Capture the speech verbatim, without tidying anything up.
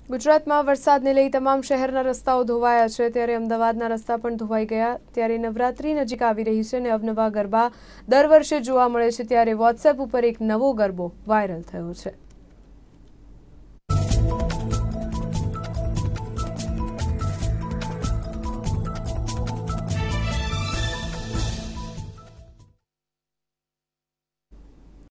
ગુજરાતમાં વરસાદને લઈ તમામ શહેરના રસ્તાઓ ધોવાયા છે, ત્યારે અમદાવાદના રસ્તા પણ ધોવાઈ ગયા। ત્યારે નવરાત્રી નજીક આવી રહી છે અને અવનવા ગરબા દર વર્ષે જોવા મળે છે, ત્યારે વોટ્સએપ ઉપર એક નવો ગરબો વાયરલ થયો છે।